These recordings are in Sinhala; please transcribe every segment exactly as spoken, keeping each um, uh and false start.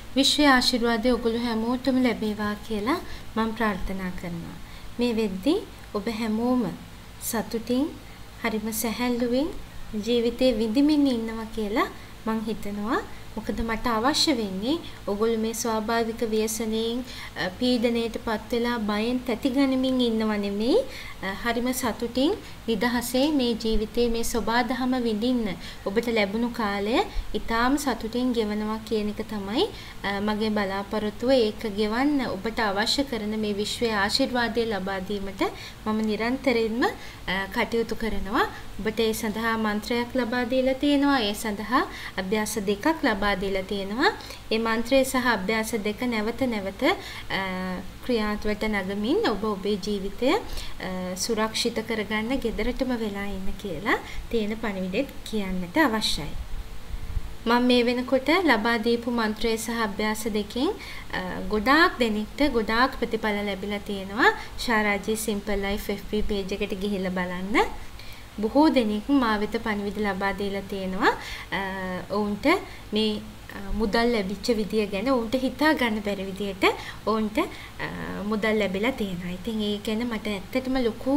විශ්ව ආශිර්වාදය ඔගොල්ලෝ හැමෝටම ලැබේවා කියලා මම ප්‍රාර්ථනා කරනවා. මේ වෙද්දී ඔබ හැමෝම සතුටින් හරිම සැහැල්ලුවෙන් ජීවිතේ විඳිමින් ඉන්නවා කියලා මම හිතනවා. මොකද මට අවශ්‍ය වෙන්නේ ඔගොල්ලෝ මේ ස්වාභාවික ව්‍යසනයෙන් පීඩණයටපත් වෙලා බයෙන් තැතිගනිමින් ඉන්නව නෙමෙයි. හරිම සතුටින් නිදහසේ මේ ජීවිතේ මේ සබාධම විඳින්න ඔබට ලැබුණු කාලය ඊටාම සතුටින් ගෙවනවා කියන එක තමයි මගේ බලාපොරොත්තුව. ඒක ගෙවන්න ඔබට අවශ්‍ය කරන මේ විශ්වයේ ආශිර්වාදය ලබා දීමට මම නිරන්තරයෙන්ම කටයුතු කරනවා. ඔබට ඒ සඳහා මන්ත්‍රයක් ලබා දීලා තියෙනවා. ඒ සඳහා අභ්‍යාස දෙකක් ලබා දීලා තියෙනවා. ඒ මන්ත්‍රය සහ අභ්‍යාස දෙක නැවත නැවත ක්‍රියාත්මක නගමින් ඔබ ඔබේ ජීවිතය සුරක්ෂිත කරගන්න ගෙදරටම වෙලා ඉන්න කියලා තියෙන පණිවිඩෙත් කියන්නට අවශ්‍යයි. මම මේ වෙනකොට ලබා දීපු මන්ත්‍රය සහ අභ්‍යාස දෙකෙන් ගොඩාක් දෙනෙක්ට ගොඩාක් ප්‍රතිඵල ලැබිලා තියෙනවා. Sharaji simple life F B page එකට ගිහිල්ලා බලන්න. බොහෝ දෙනෙක් මා වෙත පණිවිඩ ලබා දීලා තියෙනවා. ඔවුන්ට මේ මුදල් ලැබිච්ච විදිය ගැන ඔවුන්ට හිතා ගන්න බැරි විදියට ඔවුන්ට මුදල් ලැබිලා තියෙනවා. ඉතින් ඒ ගැන මට ඇත්තටම ලොකු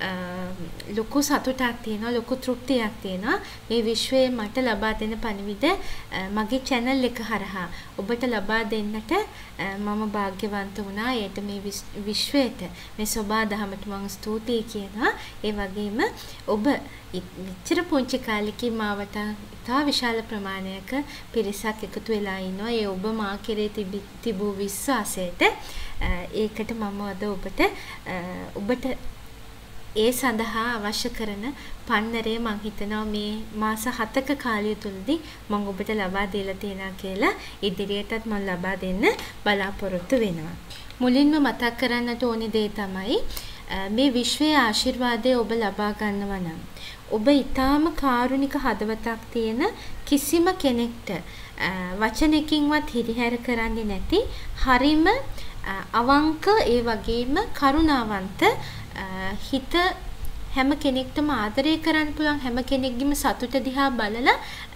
ලොකු සතුටක් තියෙනවා, ලොකු තෘප්තියක් තියෙනවා. මේ විශ්වයේ මට ලබා දෙන පණිවිඩ මගේ channel එක හරහා ඔබට ලබා දෙන්නට මම වාග්යවන්ත වුණා. ඒට මේ විශ්වයට මේ සබා දහමට මම ස්තුතියි කියනවා. ඒ වගේම ඔබ මෙච්චර පුංචි කාලෙකින් මාවට ඉතා විශාල ප්‍රමාණයක පිරිසක් එකතු වෙලා ඉන්නවා. ඒ ඔබ මා කෙරේ තිබූ විශ්වාසයට ඒකට මම අද ඔබට ඔබට ඒ සඳහා අවශ්‍ය කරන පන්නරය මම හිතනවා මේ මාස හතක කාලය තුලදී මම ඔබට ලබා දීලා තියෙනවා කියලා ඉදිරියටත් මම ලබා දෙන්න බලාපොරොත්තු වෙනවා. මුලින්ම මතක් කරන්නට ඕනේ දේ තමයි මේ විශ්වයේ ආශිර්වාදය ඔබ ලබා ගන්නවා නම් ඔබ ඊටාම කාරුණික හදවතක් තියෙන කිසිම කෙනෙක්ට වචනකින්වත් හිරිහැර කරන්නේ නැති හරිම අවංක ඒ වගේම කරුණාවන්ත හිත හැම කෙනෙක්ටම ආදරය කරන්න පුළුවන් හැම කෙනෙක්ගේම සතුට දිහා බලලා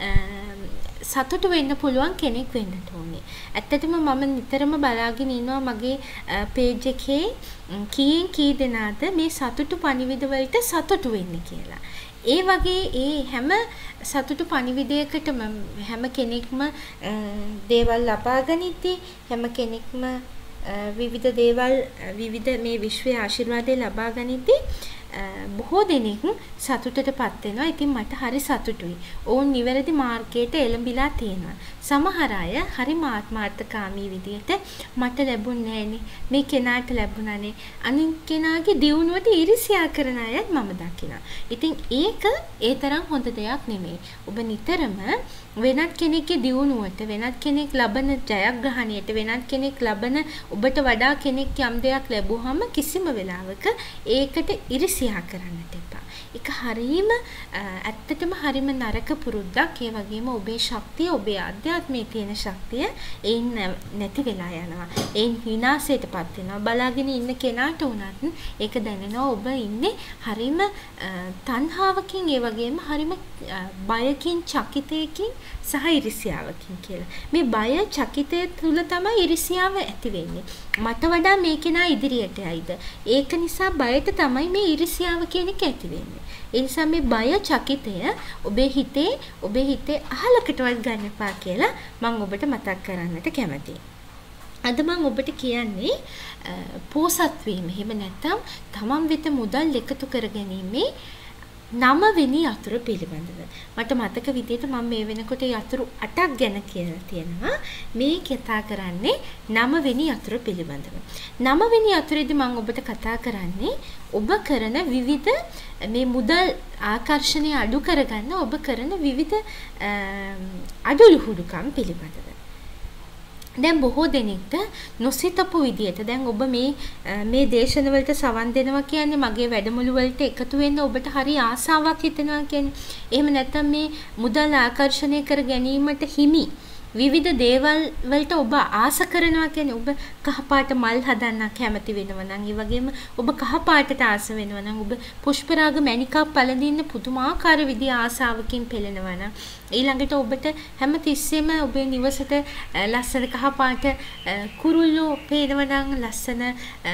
සතුට වෙන්න පුළුවන් කෙනෙක් වෙන්න ඕනේ. ඇත්තටම මම නිතරම බලාගෙන ඉන්නවා මගේ page එකේ කීයෙන් කී දෙනාද මේ සතුටු පණිවිඩ වලට සතුටු වෙන්නේ කියලා. ඒ වගේ ඒ හැම සතුටු පණිවිඩයකටම හැම කෙනෙක්ම දේවල් ලබා ගනිද්දී හැම කෙනෙක්ම විවිධ දේවල් විවිධ මේ විශ්වයේ ආශිර්වාදය ලබා ගනිද්දී බොහෝ දෙනෙක් සතුටටපත් වෙනවා. ඉතින් මට හරි සතුටුයි. ඕන් නිවැරදි මාර්ගයට එළඹිලා තියෙනවා. සමහර අය හරි ආත්මාර්ථකාමී විදියට මට ලැබුණේ නැහනේ. මේ කෙනාට ලැබුණානේ. අනිත් කෙනාගේ දියුණුවට ඊර්ෂ්‍යා කරන අයත් මම දකිනවා. ඉතින් ඒක ඒ තරම් හොඳ දෙයක් නෙමෙයි. ඔබ නිතරම වෙනත් කෙනෙක්ගේ දියුණුවට වෙනත් කෙනෙක් ලබන ජයග්‍රහණයට වෙනත් කෙනෙක් ලබන ඔබට වඩා කෙනෙක් යම් දෙයක් ලැබුවහම කිසිම වෙලාවක ඒකට ඊර්ෂ්‍යා කරන්නට එපා. ඒක හරීම ඇත්තටම හරීම නරක පුරුද්දක්. ඒ වගේම ඔබේ ශක්තිය ඔබේ අධ්‍යාත්මයේ තියෙන ශක්තිය ඒන් නැති වෙලා යනවා. ඒන් විනාශයටපත් වෙනවා. බලාගෙන ඉන්න කෙනාට උනත් ඒක දැනෙනවා ඔබ ඉන්නේ හරීම තණ්හාවකින් ඒ වගේම හරීම බයකින් චකිතයකින් සහ ඊර්ෂ්‍යාවකින් කියලා. මේ බය චකිතය තුල තමයි ඊර්ෂ්‍යාව ඇති වෙන්නේ. මට වඩා මේ කෙනා ඉදිරියට යයිද? ඒක නිසා බයට තමයි මේ ඊර්ෂ්‍යාව කියන එක ඇති වෙන්නේ. ඒ නිසා මේ බය චකිතය ඔබේ හිතේ ඔබේ හිතේ අහලකටවත් ගන්න එපා කියලා මම ඔබට මතක් කරන්නට කැමතියි. අද මම ඔබට කියන්නේ පෝසත් වීම. එහෙම නැත්නම් තමන් වෙත මුදල් එකතු කර ගැනීමේ නව වෙනි යතුරු පිළිබඳව. මට මතක විදිහට මම මේ වෙනකොට යතුරු අටක් ගැන කියලා තියෙනවා. මේ කතා කරන්නේ නව වෙනි යතුරු පිළිබඳව. නව වෙනි යතුරේදී මම ඔබට කතා කරන්නේ ඔබ කරන විවිධ මේ මුදල් ආකර්ෂණය අඩු කරගන්න ඔබ කරන විවිධ අඩුලුහුඩුකම් පිළිබඳව. දැන් බොහෝ දෙනෙක්ට නොසිතපු විදියට දැන් ඔබ මේ මේ දේශන වලට සවන් දෙනවා කියන්නේ මගේ වැඩමුළු වලට එකතු වෙන්න ඔබට හරි ආසාවක් හිතෙනවා කියන්නේ. එහෙම නැත්නම් මේ මුදල් ආකර්ෂණය කර ගැනීමට හිමි විවිධ දේවල් වලට ඔබ ආස කරනවා කියන්නේ ඔබ කහපාට මල් හදන්න කැමති වෙනවා නම් ඒ වගේම ඔබ කහපාටට ආස වෙනවා නම් ඔබ පුෂ්පරාග මණිකක් පළඳින්න පුදුමාකාර විදිහේ ආසාවකින් පෙළෙනවා නම් ඊළඟට ඔබට හැම තිස්සෙම ඔබේ නිවසට ලස්සන කහ පාට කුරුල්ලෝ පේනවා නම් ලස්සන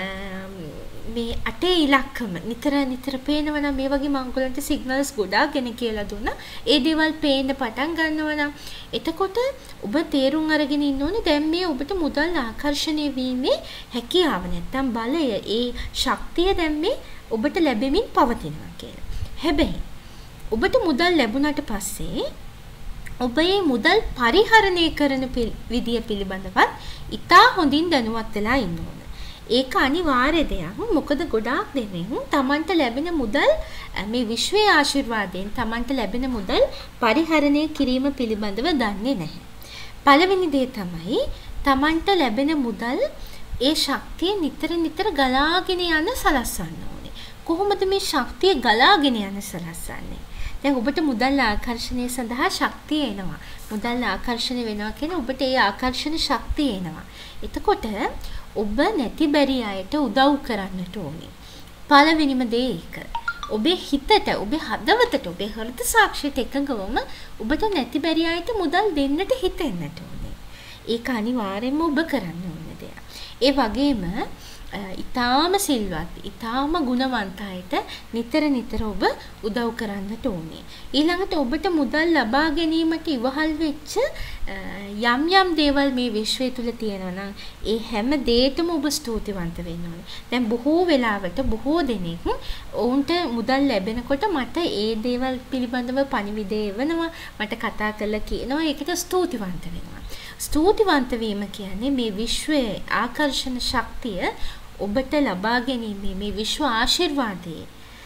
මේ අටේ ඉලක්කම නිතර නිතර පේනවා නම් මේ වගේ මංගලන්ට සිග්නල්ස් ගොඩාක් ගෙන කියලා දුන්නා. ඒ දේවල් පේන්න පටන් ගන්නවා නම් එතකොට ඔබ තේරුම් අරගෙන ඉන්න ඕනේ දැන් මේ ඔබට මුදල් ආකර්ෂණය වීමේ හැකියාව නැත්තම් බලය ඒ ශක්තිය දැන් මේ ඔබට ලැබෙමින් පවතිනවා කියලා. හැබැයි ඔබට මුදල් ලැබුණාට පස්සේ ඔබ මේ මුදල් පරිහරණය කරන විදිය පිළිබඳවත් ඉතා හොඳින් දැනුවත් වෙලා ඉන්න ඕන. ඒක අනිවාර්ය දෙයක්. මොකද ගොඩාක් දෙනෙක් තමන්ට ලැබෙන මුදල් මේ විශ්වයේ ආශිර්වාදයෙන් තමන්ට ලැබෙන මුදල් පරිහරණය කිරීම පිළිබඳව දන්නේ නැහැ. පළවෙනි දේ තමයි තමන්ට ලැබෙන මුදල් ඒ ශක්තිය නිතර නිතර ගලාගෙන යන සලස්වන්න ඕනේ. කොහොමද මේ ශක්තිය ගලාගෙන යන සලස්වන්නේ? දැන් ඔබට මුදල් ආකර්ෂණය සඳහා ශක්තිය එනවා. මුදල් ආකර්ෂණය වෙනවා කියන්නේ ඔබට ඒ ආකර්ෂණ ශක්තිය එනවා. එතකොට ඔබ නැති බැරි අයට උදව් කරන්නට ඕනේ. පළවෙනිම දේ ඒක. ඔබේ හිතට, ඔබේ හදවතට, ඔබේ හෘද සාක්ෂියට එකඟවම ඔබට නැති බැරි අයට මුදල් දෙන්නට හිතෙන්නට ඕනේ. ඒක අනිවාර්යයෙන්ම ඔබ කරන්න ඕන දෙයක්. ඒ වගේම ඊටාම සිල්වත්, ඊටාම ගුණවන්ත අයට නිතර නිතර ඔබ උදව් කරන්නට ඕනේ. ඊළඟට ඔබට මුදල් ලබා ගැනීමට ඉවහල් වෙච්ච යම් යම් දේවල් මේ විශ්වය තුල තියෙනවා නම් ඒ හැම දෙයකටම ඔබ ස්තුතිවන්ත වෙන්න ඕනේ. දැන් බොහෝ වෙලාවට බොහෝ දෙනෙක් ඔවුන්ට මුදල් ලැබෙනකොට මට ඒ දේවල් පිළිබඳව පණිවිඩය එවනවා, මට කතා කරලා කියනවා, ඒකට ස්තුතිවන්ත වෙනවා. ස්තුතිවන්ත වීම කියන්නේ මේ විශ්වයේ ආකර්ෂණ ශක්තිය ඔබට ලබා ගැනීම මේ විශ්ව ආශිර්වාදයේ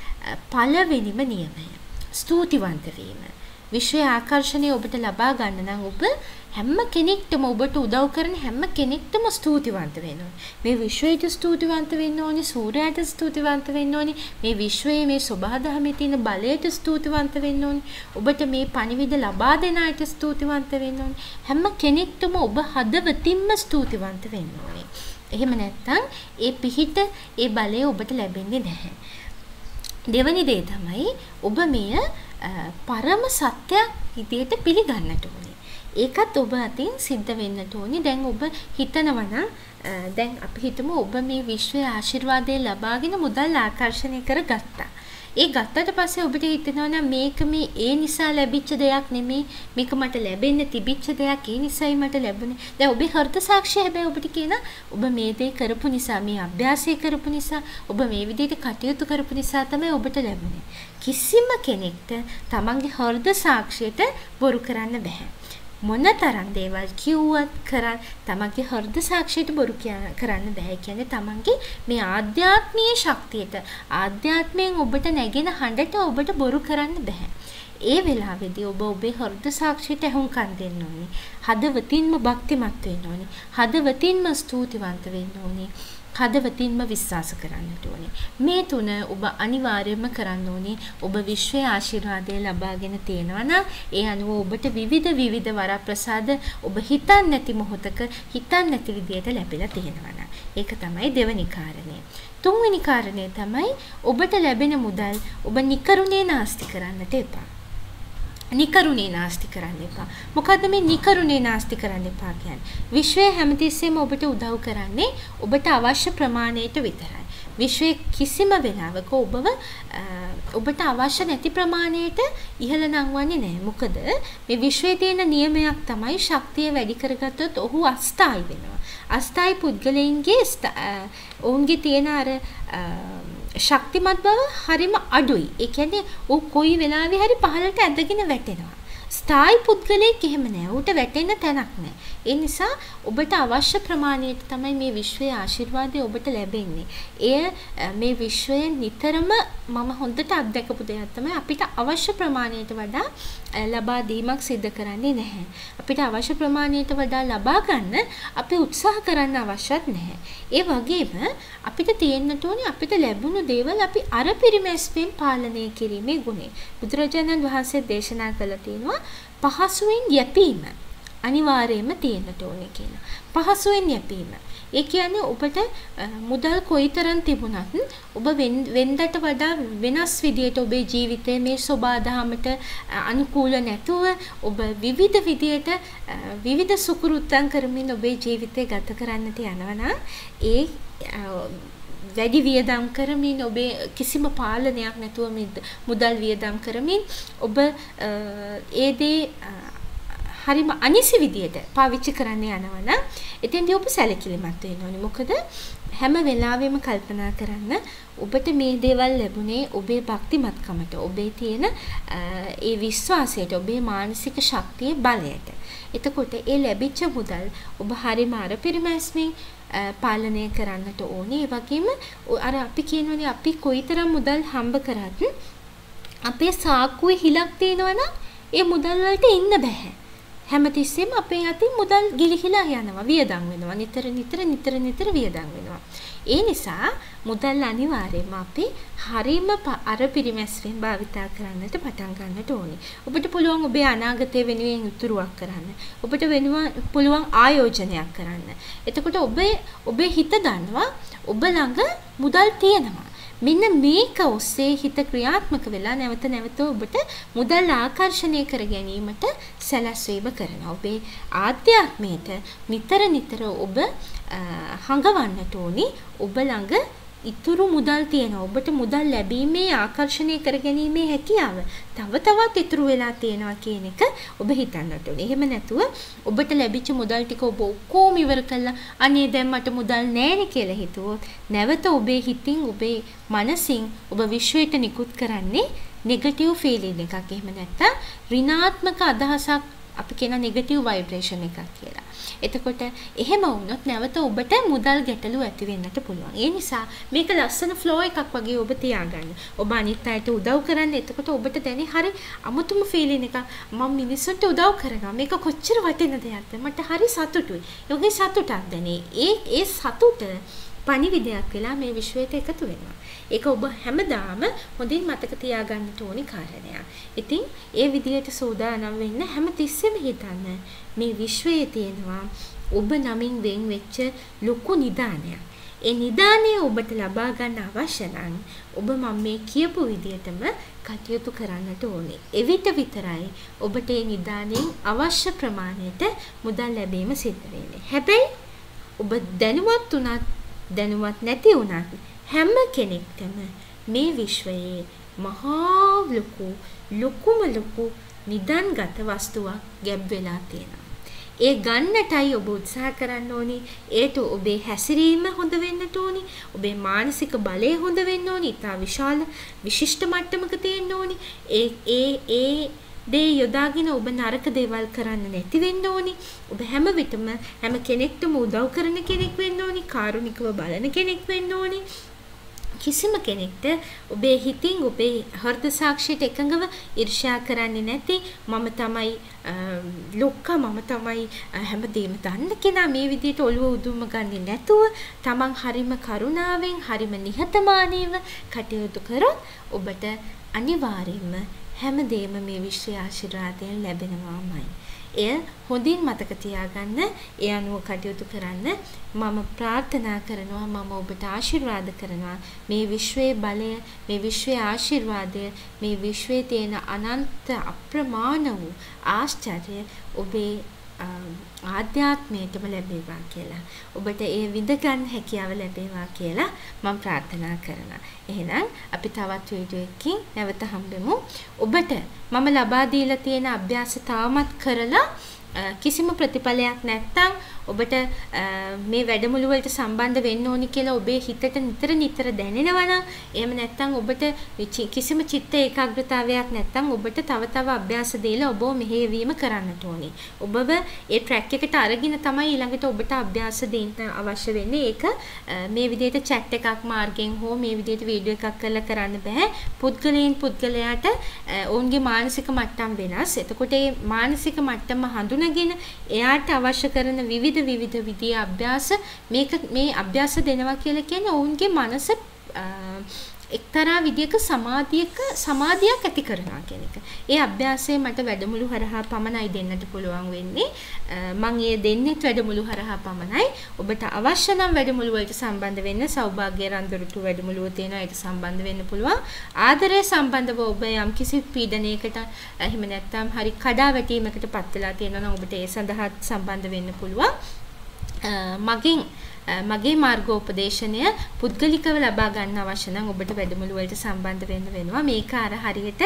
පළවෙනිම නියමය. ස්තුතිවන්ත වීම. විශ්වයේ ආකර්ෂණය ඔබට ලබා ගන්න නම් ඔබ හැම කෙනෙක්ටම ඔබට උදව් කරන හැම කෙනෙක්ටම ස්තුතිවන්ත වෙන්න ඕනේ. මේ විශ්වයට ස්තුතිවන්ත වෙන්න ඕනේ, සූර්යයට ස්තුතිවන්ත වෙන්න ඕනේ, මේ විශ්වයේ මේ සබහාදහමේ තියෙන බලයට ස්තුතිවන්ත වෙන්න ඕනේ. ඔබට මේ පණිවිඩ ලබා දෙන අයට ස්තුතිවන්ත වෙන්න ඕනේ. හැම කෙනෙක්ටම ඔබ හදවතින්ම ස්තුතිවන්ත වෙන්න ඕනේ. එහෙම නැත්නම් ඒ පිහිට, ඒ බලය ඔබට ලැබෙන්නේ නැහැ. දෙවැනි දේ තමයි ඔබ මෙය පරම සත්‍යයක් විදියට පිළිගන්නට ඕනේ. ඒකත් ඔබ අතින් සිද්ධ වෙන්නට ඕනේ. දැන් ඔබ හිතනවා නම් දැන් අපි හිතමු ඔබ මේ විශ්වයේ ආශිර්වාදය ලබාගෙන මුදල් ආකර්ෂණය කරගත්තා. ඒ ගත්තට පස්සේ ඔබට හිතෙනවා නම් මේක මේ ඒ නිසා ලැබිච්ච දෙයක් නෙමෙයි, මේක මට ලැබෙන්න තිබිච්ච දෙයක්, ඒ නිසායි මට ලැබුණේ. දැන් ඔබේ හෘද සාක්ෂිය හැබැයි ඔබට කියන ඔබ මේ දේ කරපු නිසා, මේ අභ්‍යාසය කරපු නිසා, ඔබ මේ විදිහට කටයුතු කරපු නිසා තමයි ඔබට ලැබුණේ. කිසිම කෙනෙක්ට තමන්ගේ හෘද සාක්ෂියට බොරු කරන්න බෑ. මොනතරම් දේවල් කිව්වත් කරන් තමන්ගේ හෘද සාක්ෂියට බොරු කරන්න බෑ. කියන්නේ තමන්ගේ මේ ආධ්‍යාත්මීය ශක්තියට, ආධ්‍යාත්මයෙන් ඔබට නැගෙන හඬට ඔබට බොරු කරන්න බෑ. ඒ වෙලාවේදී ඔබ ඔබේ හෘද සාක්ෂියට අහුම්කම් දෙන්න ඕනේ. හදවතින්ම භක්තිමත් වෙන්න ඕනේ. හදවතින්ම ස්තුතිවන්ත වෙන්න ඕනේ. හදවතින්ම විශ්වාස කරන්නට ඕනේ. මේ තුන ඔබ අනිවාර්යයෙන්ම කරන්න ඕනේ. ඔබ විශ්වයේ ආශිර්වාදය ලබාගෙන තියෙනවා නම් ඒ අනුව ඔබට විවිධ විවිධ වරප්‍රසාද ඔබ හිතන්නේ නැති මොහොතක හිතන්නේ නැති විදියට ලැබිලා තියෙනවා නම් ඒක තමයි දෙවෙනි කාරණය. තුන්වෙනි කාරණය තමයි ඔබට ලැබෙන මුදල් ඔබ නිකරුණේ නාස්ති කරන්නට එපා. නිකරුණේ නාස්ති කරන්න එපා. මොකද්ද මේ නිකරුණේ නාස්ති කරන්න එපා කියන්නේ? විශ්වය හැමතිස්සෙම ඔබට උදව් කරන්නේ ඔබට අවශ්‍ය ප්‍රමාණයට විතරයි. විශ්වයේ කිසිම වෙලාවක ඔබව ඔබට අවශ්‍ය නැති ප්‍රමාණයට ඉහළ නංවන්නේ නැහැ. මොකද මේ විශ්වයේ තියෙන නියමයක් තමයි ශක්තිය වැඩි කරගත්තොත් ඔහු අස්ථායි වෙනවා. අස්ථායි පුද්ගලයන්ගේ ඔවුන්ගේ තියෙන අර ශක්තිමත් බව හරිම අඩුයි. ඒ කියන්නේ ਉਹ කොයි වෙලාවෙ හරි පහළට ඇදගෙන වැටෙනවා. ස්ථායි පුද්ගලයෙක් එහෙම නෑ. ඌට වැටෙන්න තැනක් නෑ. ඒ නිසා ඔබට අවශ්‍ය ප්‍රමාණයට තමයි මේ විශ්වයේ ආශිර්වාදය ඔබට ලැබෙන්නේ. එය මේ විශ්වයෙන් නිතරම මම හොඳට අත්දැකපු දෙයක් තමයි අපිට අවශ්‍ය ප්‍රමාණයට වඩා ලබා දීමක් සිදු කරන්නේ නැහැ. අපිට අවශ්‍ය ප්‍රමාණයට වඩා ලබා ගන්න අපි උත්සාහ කරන්න අවශ්‍යත් නැහැ. ඒ වගේම අපිට තියෙන්න ඕනේ අපිට ලැබුණු දේවල් අපි අර පිරිමැස්මෙන් පාලනය කිරීමේ ගුණය. බුදුරජාණන් වහන්සේ දේශනා කළා තියෙනවා පහසුවෙන් යැපීම අනිවාර්යයෙන්ම තියෙන්නට ඕනේ කියලා. පහසුවෙන් යැපීම. ඒ කියන්නේ ඔබට මුදල් කොයිතරම් තිබුණත් ඔබ වෙන්දට වඩා වෙනස් විදියට ඔබේ ජීවිතයේ මේ සෝබාදහමට අනුකූල නැතුව ඔබ විවිධ විදියට විවිධ සුකුරුත්තම් කරමින් ඔබේ ජීවිතය ගත කරන්නට යනවා ඒ වැඩි වියදම් කරමින් ඔබේ කිසිම පාලනයක් නැතුව මුදල් වියදම් කරමින් ඔබ ඒ දේ හරිම අනිසි විදියට පාවිච්චි කරන්න යනවා නම් එතෙන්දී ඔබ සැලකිලිමත් වෙන්න ඕනේ. මොකද හැම වෙලාවෙම කල්පනා කරන්න ඔබට මේ දේවල් ලැබුණේ ඔබේ භක්තිමත්කමට, ඔබේ තියෙන ඒ විශ්වාසයට, ඔබේ මානසික ශක්තියේ බලයට. එතකොට ඒ ලැබිච්ච මුදල් ඔබ හරිම අර පිරිමැස්මින් පාලනය කරන්නට ඕනේ. ඒ වගේම අර අපි කියනෝනේ අපි කොයිතරම් මුදල් හම්බ කරත් අපේ සාක්කුවේ හිලක් තියෙනවා නම් ඒ මුදල් වලට ඉන්න බෑ. හැමතිස්සෙම අපේ අතින් මුදල් ගිලිහිලා යනවා, වියදම් වෙනවා, නිතර නිතර නිතර නිතර වියදම් වෙනවා. ඒ නිසා මුදල් අනිවාර්යයෙන්ම අපි හරීම අර පිරිමැස්වෙන් භාවිතා කරන්නට පටන් ගන්නට ඕනේ. ඔබට පුළුවන් ඔබේ අනාගතය වෙනුවෙන් උතුරුවක් කරන්න. ඔබට වෙනුවන් පුළුවන් ආයෝජනයක් කරන්න. එතකොට ඔබේ ඔබේ හිත දන්නවා ඔබ ළඟ මුදල් තියෙනවා. මෙන්න මේක ඔස්සේ හිත ක්‍රියාත්මක වෙලා නැවත නැවත ඔබට මුදල් ආකර්ෂණය කර ගැනීමට සැලැස්වීම කරනවා. ඔබේ ආධ්‍යාත්මයට නිතර නිතර ඔබ හංගවන්නට ඕනි. ඔබ ළඟ ඉතුරු මුදල් තියෙනවා. ඔබට මුදල් ලැබීමේ ආකර්ෂණය කර ගැනීමේ හැකියාව තව තවත් ඉතුරු වෙලා තියෙනවා කියන එක ඔබ හිතන්නට ඕනේ. එහෙම නැතුව ඔබට ලැබිච්ච මුදල් ටික ඔබ ඔක්කොම ඉවර කළා අනේ දැන් මට මුදල් නැහැ කියලා හිතුවොත් නැවත ඔබේ හිතින් ඔබේ මනසින් ඔබ විශ්වයට නිකුත් කරන්නේ නෙගටිව් ෆීලිං එකක්. එහෙම නැත්නම් ඍණාත්මක අදහසක්, අපි කියන නෙගටිව් ভাইබ්‍රේෂන් එකක් කියලා. එතකොට එහෙම වුණොත් නැවත ඔබට මුදල් ගැටලු ඇති වෙන්නට පුළුවන්. ඒ නිසා මේක ලස්සන ෆ්ලෝ එකක් වගේ ඔබ තියාගන්න. ඔබ අනිත් අයට උදව් කරන්න. එතකොට ඔබට දැනේ හරි අමුතුම ෆීලින් එකක්. මම මිනිස්සුන්ට උදව් කරනවා. මේක කොච්චර වටින දෙයක්ද? මට හරි සතුටුයි. යෝගේ සතුටක් දැනේ. ඒ ඒ සතුට පණිවිඩයක් වෙලා මේ විශ්වයට එකතු වෙනවා. ඒක ඔබ හැමදාම හොඳින් මතක තියාගන්න ඕනි කාරණයක්. ඉතින් ඒ විදියට සෝදානම් වෙන්න හැමතිස්සෙම හිතන්න මේ විශ්වයේ තියෙනවා ඔබ නමින් වෙන් වෙච්ච ලොකු නිදානයක්. ඒ නිදානය ඔබට ලබා ගන්න අවශ්‍ය නම් ඔබ මම මේ කියපු විදියටම කටයුතු කරන්නට ඕනේ. එවිට විතරයි ඔබට මේ නිදානෙන් අවශ්‍ය ප්‍රමාණයට මුදල් ලැබීම සිද්ධ වෙන්නේ. හැබැයි ඔබ දැනුවත් උනත් දැනුවත් නැති වුණත් හැම කෙනෙක්ටම මේ විශ්වයේ මහා ලොකු ලොකුම ලොකු නිදන්ගත වස්තුවක් ගැබ් වෙලා තියෙනවා. ඒ ගන්නටයි ඔබ උත්සාහ කරන්න ඕනි. ඒට ඔබේ හැසිරීම හොඳ වෙන්නට ඕනි. ඔබේ මානසික බලය හොඳ වෙන්න ඕනි. ඉතා විශාල විශිෂ්ට මට්ටමක තියෙන්න ඕනි. ඒ ඒ ඒ දේ යොදාගෙන ඔබ නරක දේවල් කරන්න නැති වෙන්න ඕනි. ඔබ හැම විටම හැම කෙනෙක්ටම උදව් කරන කෙනෙක් වෙන්න ඕනි. කාරුණිකව බලන කෙනෙක් වෙන්න ඕනි. කිසිම කෙනෙක්ට ඔබේ හිතින් ඔබේ හෘද සාක්ෂියට එකඟව ඊර්ෂ්‍යා කරන්නේ නැති, මම තමයි ලොක්කා, මම තමයි හැමදේම දන්න කෙනා, මේ විදිහට ඔළුව උදුම්ම ගන්නේ නැතුව තමන් හරිම කරුණාවෙන් හරිම නිහතමානීව කටයුතු කරොත් ඔබට අනිවාර්යයෙන්ම හැමදේම මේ විශ්ව ආශිර්වාදයෙන් ලැබෙනවාමයි. එය හොඳින් මතක තියාගන්න. ඒ අනුව කටයුතු කරන්න මම ප්‍රාර්ථනා කරනවා. මම ඔබට ආශිර්වාද කරනවා. මේ විශ්වයේ බලය, මේ විශ්වයේ ආශිර්වාදය, මේ විශ්වයේ තියෙන අනන්ත අප්‍රමාණ වූ ආශ්චර්ය ඔබේ ආධ්‍යාත්මයටම ලැබේවා කියලා. ඔබට ඒ විඳ ගන්න හැකියාව ලැබේවා කියලා මම ප්‍රාර්ථනා කරනවා. එහෙනම් අපි තවත් වීඩියෝ එකකින් නැවත හම්බෙමු. ඔබට මම ලබා දීලා තියෙන අභ්‍යාස තාමත් කරලා කිසිම ප්‍රතිඵලයක් නැත්නම් ඔබට මේ වැඩමුළු වලට සම්බන්ධ වෙන්න ඕනි කියලා ඔබේ හිතට නිතර නිතර දැනෙනවා නම්, එහෙම නැත්නම් ඔබට කිසිම චිත්ත ඒකාග්‍රතාවයක් නැත්නම් ඔබට තව තව අභ්‍යාස දීලා ඔබව මෙහෙයවීම කරන්නට ඕනි. ඔබව ඒ ට්‍රැක් එකට අරගෙන තමයි ඊළඟට ඔබට අභ්‍යාස දෙන්න අවශ්‍ය වෙන්නේ. ඒක මේ විදිහට chat එකක් මාර්ගයෙන් හෝ මේ විදිහට වීඩියෝ එකක් කරලා කරන්න බෑ. පුද්ගලයන් පුද්ගලයාට ඔවුන්ගේ මානසික මට්ටම් වෙනස්. එතකොට මේ මානසික මට්ටම හඳුනගෙන එයාට අවශ්‍ය කරන විවිධ විවිධ විදිහේ අභ්‍යාස මේක මේ අභ්‍යාස දෙනවා කියලා කියන්නේ ඔවුන්ගේ මනස එක්තරා විදියක සමාධියක සමාධියක් ඇති කරනවා කියන එක. ඒ අභ්‍යාසය මට වැඩමුළු හරහා පමණයි දෙන්නට පුළුවන් වෙන්නේ. මම ඒ දෙන්නෙත් වැඩමුළු හරහා පමණයි. ඔබට අවශ්‍ය නම් වැඩමුළු වලට සම්බන්ධ වෙන්න සෞභාග්‍ය රන්දොරටු වැඩමුළුව තියෙනවා. ඒකට සම්බන්ධ වෙන්න පුළුවන්. ආදරය සම්බන්ධව ඔබ යම් කිසි පීඩනයකට එහෙම නැත්නම් හරි කඩාවැටීමකට පත් වෙලා තියෙනවා නම් ඔබට ඒ සඳහා සම්බන්ධ වෙන්න පුළුවන්. මගෙන් මගේ මාර්ගෝපදේශනය පුද්ගලිකව ලබා ගන්න අවශ්‍ය නම් ඔබට වැඩමුළු වලට සම්බන්ධ වෙන්න වෙනවා. මේක අර හරියට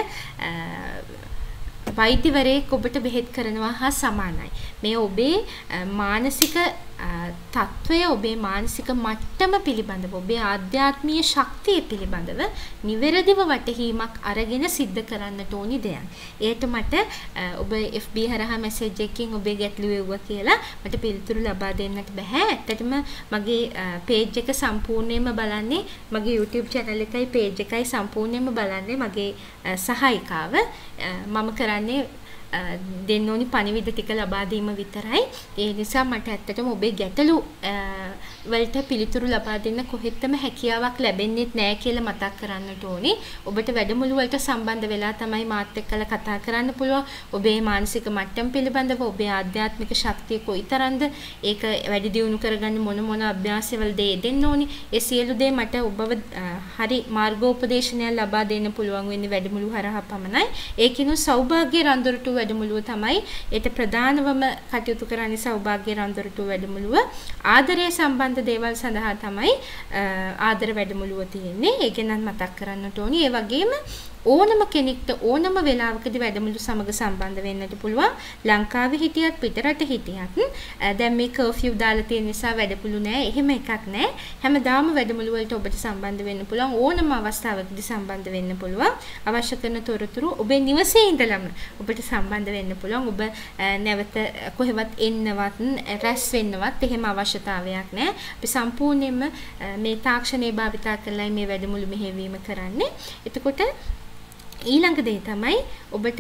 වෛද්‍යවරයෙක් ඔබට බෙහෙත් කරනවා හා සමානයි. මේ ඔබේ මානසික තත්වය, ඔබේ මානසික මට්ටම පිළිබඳව, ඔබේ ආධ්‍යාත්මීය ශක්තිය පිළිබඳව නිවැරදිව වටහීමක් අරගෙන සිද්ධ කරන්නට ඕනි දෙයක්. ඒකට මට ඔබ F B හරහා මැසේජ් එකකින් ඔබේ ගැටලුව එවුවා කියලා මට පිළිතුරු ලබා දෙන්නට බෑ. ඇත්තටම මගේ පේජ් එක සම්පූර්ණයෙන්ම බලන්නේ මගේ YouTube channel එකයි පේජ් එකයි සම්පූර්ණයෙන්ම බලන්නේ මගේ සහායිකාව. මම කරන්නේ දෙන්න ඕනි පණිවිඩ ටික ලබා දීම විතරයි. ඒ නිසා මට ඇත්තටම ඔබේ ගැටලු වලට පිළිතුරු ලබා දෙන්න කොහෙත්ම හැකියාවක් ලැබෙන්නේ නැහැ කියලා මතක් කරන්නට ඕනි. ඔබට වැඩමුළු වලට සම්බන්ධ වෙලා තමයි මාත් එක්කලා කතා කරන්න පුළුවන්. ඔබේ මානසික මට්ටම පිළිබඳව, ඔබේ ආධ්‍යාත්මික ශක්තිය කොයිතරම්ද, ඒක වැඩි දියුණු කරගන්න මොන මොන අභ්‍යාසවල දෙන්න ඕනි. ඒ සියලු දේ මට ඔබව හරි මාර්ගෝපදේශනයක් ලබා දෙන්න පුළුවන් වෙන්නේ වැඩමුළු හරහා පමණයි. ඒකිනු සෞභාග්‍ය රන්දොරටු වැඩමුළුව තමයි ඒට ප්‍රධානවම කටයුතු කරන්නේ. සෞභාග්‍ය රන්දොරටු වැඩමුළුව ආදරය සම්බන්ධ දේවල් සඳහා තමයි ආදර වැඩමුළුව තියෙන්නේ. ඒක නම් මතක් කරන්නට ඕනි. ඒ වගේම ඕනම කෙනෙක්ට ඕනම වෙලාවකදී වැඩමුළු සමග සම්බන්ධ වෙන්නට පුළුවන්. ලංකාවේ හිටියත් පිටරට හිටියත් දැන් මේ කර්ෆියු දාලා තියෙන නිසා වැඩමුළු නැහැ. එහෙම එකක් නැහැ. හැමදාම වැඩමුළු වලට ඔබට සම්බන්ධ වෙන්න පුළුවන්. ඕනම අවස්ථාවකදී සම්බන්ධ වෙන්න පුළුවන්. අවශ්‍ය කරන තොරතුරු ඔබේ නිවසේ ඉඳලම ඔබට සම්බන්ධ වෙන්න පුළුවන්. ඔබ නැවත කොහෙවත් එන්නවත් රැස් වෙන්නවත් එහෙම අවශ්‍යතාවයක් නැහැ. අපි සම්පූර්ණයෙන්ම මේ තාක්ෂණය භාවිතා කරලා මේ වැඩමුළු මෙහෙයවීම කරන්නේ. එතකොට ඊළඟ දේ තමයි ඔබට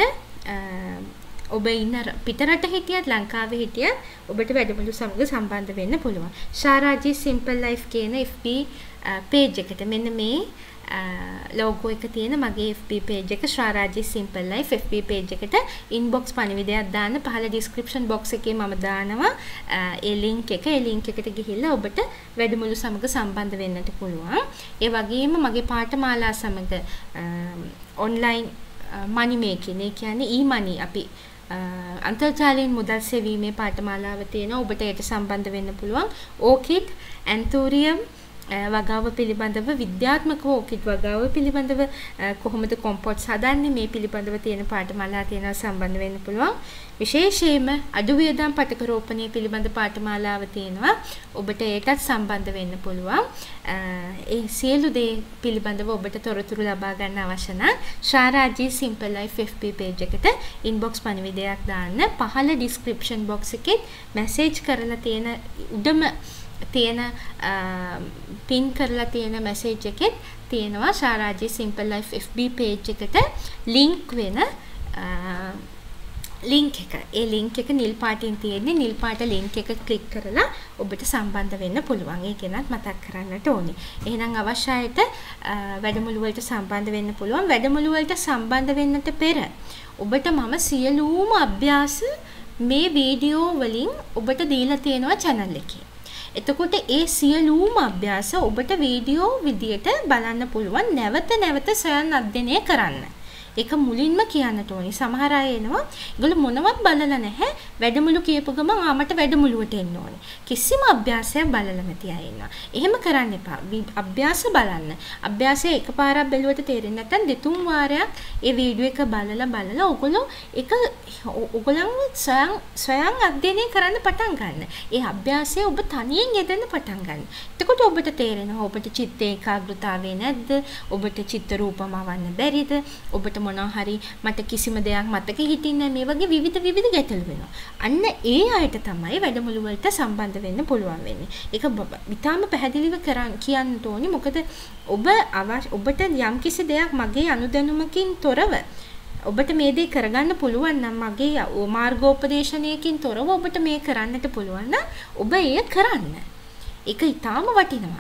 ඔබ ඉන්න පිටරට හිටියත් ලංකාවේ හිටියත් ඔබට වැඩමුළු සමග සම්බන්ධ වෙන්න පුළුවන්. ශාරාජී සිම්පල් ලයිෆ් කියන F B page එකට මෙන්න මේ ලෝගෝ එක තියෙන මගේ F B page එක Sharaji simple life F B page එකට inbox පණිවිඩයක් දාන්න. පහළ description box එකේ මම දානවා ඒ link එක. ඒ link එකට ගිහිල්ලා ඔබට වැඩමුළු සමග සම්බන්ධ වෙන්නට පුළුවන්. ඒ වගේම මගේ පාඨමාලා සමග online money making, ඒ කියන්නේ e-money අපි අන්තර්ජාලයෙන් මුදල් සෙවීමේ පාඨමාලාව තියෙනවා. ඔබට ඒකට සම්බන්ධ වෙන්න පුළුවන්. ඕකිඩ්, ඇන්තෝරියම් වගාව පිළිබඳව, විද්‍යාත්මක ඕකිඩ් වගාව පිළිබඳව කොහොමද කොම්පෝට්ස් හදන්නේ මේ පිළිබඳව තියෙන පාඨමාලා තියෙනවා. සම්බන්ධ වෙන්න පුළුවන්. විශේෂයෙන්ම අඩු වියදම් පටක රෝපණය පිළිබඳ පාඨමාලාව තියෙනවා. ඔබට ඒකත් සම්බන්ධ වෙන්න පුළුවන්. ඒ සියලු දේ පිළිබඳව ඔබට තොරතුරු ලබා ගන්න අවශ්‍ය නම් Sharaji simple life F B page එකට inbox පණිවිඩයක් දාන්න. පහළ description box එකේ message කරලා තියෙන උඩම තියෙන පින් කරලා තියෙන message එකේ තියෙනවා Sharaji simple life F B page එකට link වෙන link එක. ඒ link එක නිල් පාටින් තියෙන්නේ. නිල් පාට link එක click කරලා ඔබට සම්බන්ධ වෙන්න පුළුවන්. ඒක නත් මතක් කරන්නට ඕනේ. එහෙනම් අවශ්‍ය අයට වැඩමුළු වලට සම්බන්ධ වෙන්න පුළුවන්. වැඩමුළු වලට සම්බන්ධ වෙන්නට පෙර ඔබට මම සියලුම අභ්‍යාස මේ වීඩියෝ වලින් ඔබට දීලා තියෙනවා channel එකේ. එතකොට ඒ සියලුම අභ්‍යාස ඔබට වීඩියෝ විදියට බලන්න පුළුවන්. නැවත නැවත සොයන් අධ්‍යයනය කරන්න. ඒක මුලින්ම කියන්නට ඕනි. සමහර අය එනවා ඒගොල්ලෝ මොනවත් බලලා නැහැ. වැඩමුළු කියපු ගමන් ආ මට වැඩමුළුවට එන්න ඕනේ. කිසිම අභ්‍යාසයක් බලලා නැති අය ඉන්නවා. එහෙම කරන්න එපා. අභ්‍යාස බලන්න. අභ්‍යාසය එකපාරක් බැලුවට තේරෙන්නේ නැත්නම් දෙතුන් වාරයක් ඒ වීඩියෝ එක බලලා බලලා ඔයගොල්ලෝ ඒක ඔයගොල්ලන් ස්වයං ස්වයං අධ්‍යයනය කරන්න පටන් ගන්න. ඒ අභ්‍යාසය ඔබ තනියෙන් යෙදෙන්න පටන් ගන්න. එතකොට ඔබට තේරෙනවා ඔබට චිත්ත ඒකාග්‍රතාවය නැද්ද? ඔබට චිත්ත රූපමවන්න බැරිද? ඔබට මොනවා හරි මට කිසිම දෙයක් මතක හිටින්නේ මේ වගේ විවිධ විවිධ ගැටලු වෙනවා. අන්න ඒ අයට තමයි වැඩමුළු වලට සම්බන්ධ වෙන්න පුළුවන් වෙන්නේ. ඒක විතාම පැහැදිලිව කරන් කියන්න ඕනි. මොකද ඔබ ඔබට යම් කිසි දෙයක් මගේ අනුදැනුමකින් තොරව ඔබට මේ දේ කරගන්න පුළුවන් නම් මගේ මාර්ගෝපදේශනයකින් තොරව ඔබට මේ කරන්නට පුළුවන් නම් ඔබ එය කරන්න. ඒක ඊටාම වටිනවා.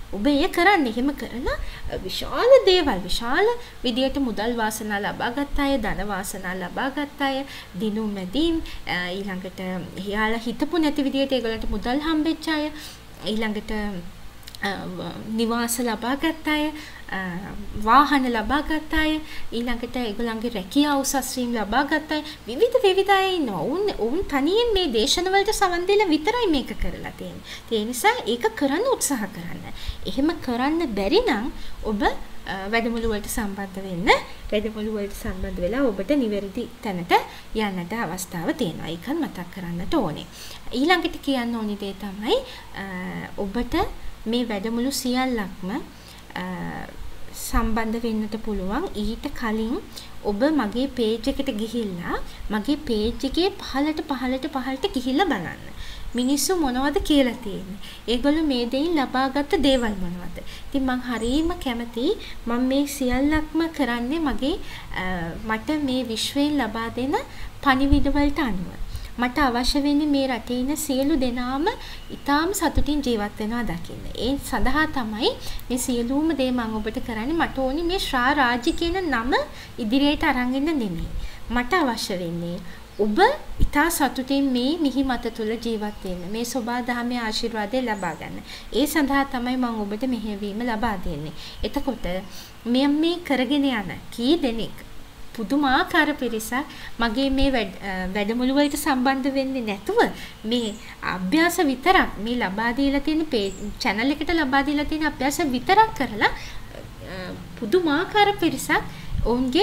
ඔබ ඒ කරන්න. එහෙම කරලා විශාල දේවල් විශාල විදියට මුදල් වාසනා ලබාගත් අය, ධන වාසනා ලබාගත් අය, දිනුමැදින් ඊළඟට එයාලා හිතපු නැති විදියට ඒගොල්ලන්ට මුදල් හම්බෙච්ච අය, ඊළඟට නිවාස ලබාගත් අය, වාහන ලබාගත් අය, ඊළඟට ඒගොල්ලන්ගේ රැකියාව උසස් වීම ලබාගත් අය, විවිධ විවිධ අය ඉන්නවා. උන් උන් තනියෙන් මේ දේශන වලට සවන් දීලා විතරයි මේක කරලා තියෙන්නේ. ඒ නිසා ඒක කරන්න උත්සාහ කරන්න. එහෙම කරන්න බැරි නම් ඔබ වැඩමුළු වලට සම්බන්ධ වෙන්න. වැඩමුළු වලට සම්බන්ධ වෙලා ඔබට නිවැරදි තැනට යන්නට අවස්ථාව තියෙනවා. ඒකත් මතක් කරන්නට ඕනේ. ඊළඟට කියන්න ඕනි දේ තමයි ඔබට මේ වැඩමුළු සියල්ලක්ම සම්බන්ධ වෙන්නට පුළුවන්. ඊට කලින් ඔබ මගේ පේජ් එකට ගිහිල්ලා මගේ පේජ් එකේ පහළට පහළට පහළට ගිහිල්ලා බලන්න. මිනිස්සු මොනවද කියලා තියෙන්නේ. ඒගොල්ලෝ මේ දෙයින් ලබාගත් දේවල් මොනවද? ඉතින් මම හරීම කැමති මම මේ සියල්ලක්ම කරන්නේ මගේ මට මේ විශ්වයෙන් ලබා දෙන පණිවිඩ වලට අනුව. මට අවශ්‍ය වෙන්නේ මේ රටේ ඉන්න සියලු දෙනාම ඊටාම සතුටින් ජීවත් වෙනවා දකින්න. ඒ සඳහා තමයි මේ සියලුම දේ මම ඔබට කරන්නේ. මට ඕනි මේ ශ්‍රා රාජ්‍ය කියන නම ඉදිරියට අරන් ඉන්න නෙමෙයි. මට අවශ්‍ය වෙන්නේ ඔබ ඊටා සතුටින් මේ මිහි මත තුල ජීවත් වෙන්න. මේ සෝබා දහමේ ආශිර්වාදය ලබා ගන්න. ඒ සඳහා තමයි මම ඔබට මෙහෙයවීම ලබා දෙන්නේ. එතකොට මේ මේ කරගෙන යන කී දෙනෙක් පුදුමාකාර පිරිසක් මගේ මේ වැඩමුළු වලට සම්බන්ධ වෙන්නේ නැතුව මේ අභ්‍යාස විතරක් මේ ලබා දීලා තියෙන channel එකට ලබා දීලා තියෙන අභ්‍යාස විතරක් කරලා පුදුමාකාර පිරිසක් ඔවුන්ගේ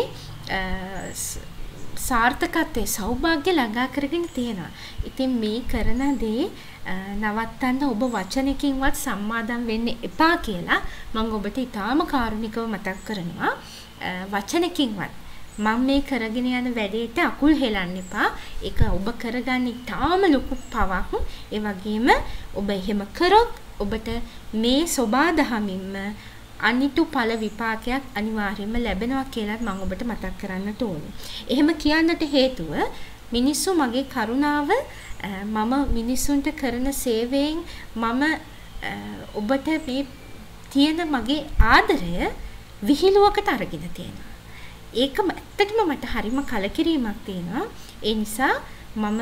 සාර්ථකත්වයේ සෞභාග්‍ය ළඟා කරගෙන තියෙනවා. ඉතින් මේ කරන දේ නවත්තන්න ඔබ වචනකින්වත් සම්මාදම් වෙන්න එපා කියලා මම ඔබට ඊටාම කාරුණිකව මතක් කරනවා. වචනකින්වත් මම මේ කරගෙන යන වැඩේට අකුල් හෙලන්න එපා. ඒක ඔබ කරගන්න ඊටාම ලොකු පවක්. ඒ වගේම ඔබ එහෙම කරොත් ඔබට මේ සෝබා දහමින්ම අනිතු ඵල විපාකයක් අනිවාර්යයෙන්ම ලැබෙනවා කියලා මම ඔබට මතක් කරන්නට ඕනේ. එහෙම කියන්නට හේතුව මිනිස්සු මගේ කරුණාව මම මිනිසුන්ට කරන සේවයෙන් මම ඔබට මේ තියෙන මගේ ආදරය විහිළුවකට අරගෙන තියෙනවා. ඒකම ඇත්තටම මට හරිම කලකිරීමක් තියෙනවා. ඒ නිසා මම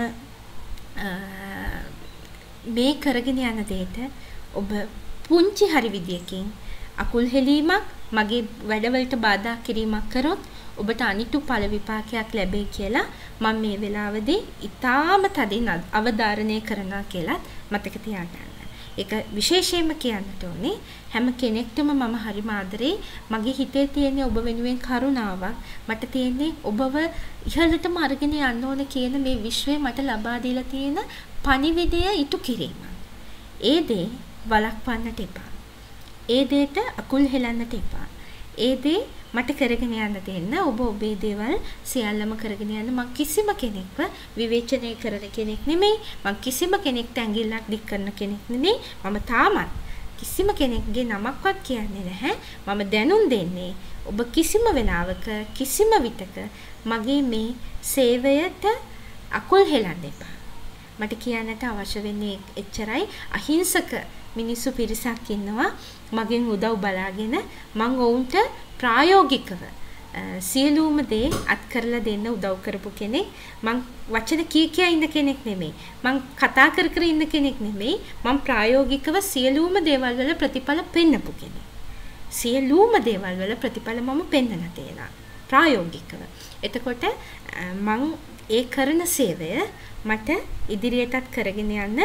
මේ කරගෙන යන දෙයට ඔබ පුංචි හරි විදියකින් අකුල් හෙලීමක් මගේ වැඩවලට බාධා කිරීමක් කරොත් ඔබට අනිතු ඵල විපාකයක් ලැබෙයි කියලා මම මේ වෙලාවේදී ඊටාම තදින් අවධාරණය කරනවා කියලා මතක තියාගන්න. ඒක විශේෂයෙන්ම කියන්නට ඕනේ හැම කෙනෙක්ටම මම හරිම ආදරේ. මගේ හිතේ තියෙන ඔබ වෙනුවෙන් කරුණාවක්. මට තියෙන්නේ ඔබව ඉහළටම අරගෙන යන්න ඕන කියන මේ විශ්වය මට ලබා දීලා තියෙන පණිවිඩය ඉටු කිරීම. ඒ දේ වළක්වන්නට එපා. ඒ දෙයට අකුල් හෙලන්නට එපා. ඒ දේ මට කරගෙන යන්න දෙන්න. ඔබ ඔබේ දේවල් සියල්ලම කරගෙන යන්න. මම කිසිම කෙනෙක්ව විවේචනය කරන කෙනෙක් නෙමෙයි. මම කිසිම කෙනෙක්ට ඇඟිල්ලක් දික් කරන කෙනෙක් නෙමෙයි. මම තාමත් කිසිම කෙනෙක්ගේ නමක්වත් කියන්නේ නැහැ. මම දැනුම් දෙන්නේ ඔබ කිසිම වෙලාවක කිසිම විටක මගේ මේ සේවයට අකුල් හෙලන්න එපා. මට කියන්නට අවශ්‍ය වෙන්නේ එච්චරයි. අහිංසක මිනිස්සු පිරිසක් ඉන්නවා මගෙන් උදව් බලාගෙන මම ඔවුන්ට ප්‍රායෝගිකව සියලුම දේ අත් කරලා දෙන්න උදව් කරපු කෙනෙක්. මං වචන කී කියා ඉන්න කෙනෙක් නෙමෙයි. මං කතා කර කර ඉන්න කෙනෙක් නෙමෙයි. මං ප්‍රායෝගිකව සියලුම දේවල් වල ප්‍රතිඵල පෙන්නපු කෙනෙක්. සියලුම දේවල් වල ප්‍රතිඵල මම පෙන්නලා තියෙනවා ප්‍රායෝගිකව. එතකොට මං ඒ කරන සේවය මට ඉදිරියටත් කරගෙන යන්න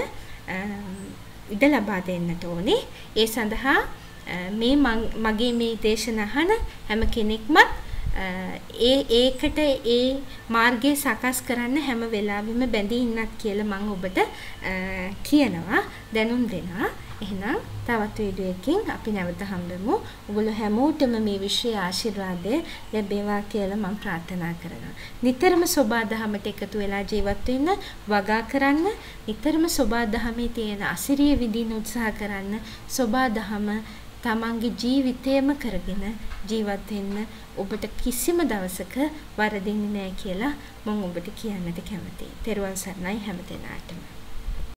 ඉඩ ලබා දෙන්නට ඕනේ. ඒ සඳහා මේ මගේ මේ දේශන අහන හැම කෙනෙක්ම ඒ ඒකට ඒ මාර්ගය සකස් කරන්න හැම වෙලාවෙම බැඳී ඉන්නත් කියලා මම ඔබට කියනවා, දැනුම් දෙනවා. එහෙනම් තවත් වීඩියෝ එකකින් අපි නැවත හම්බෙමු. ඔයගොල්ලෝ හැමෝටම මේ විශ්වයේ ආශිර්වාදය ලැබේවා කියලා මම ප්‍රාර්ථනා කරනවා. නිතරම සෝබා දහමට එකතු වෙලා ජීවත් වෙන්න වගා කරන්න, නිතරම සෝබා දහමේ තියෙන අසිරිය විඳින්න උත්සාහ කරන්න, සෝබා දහම තමන්ගේ ජීවිතයම කරගෙන ජීවත් වෙන්න ඔබට කිසිම දවසක වරදින්නේ නැහැ කියලා මම ඔබට කියන්නට කැමතියි. තෙරුවන් සරණයි හැම දිනාටම.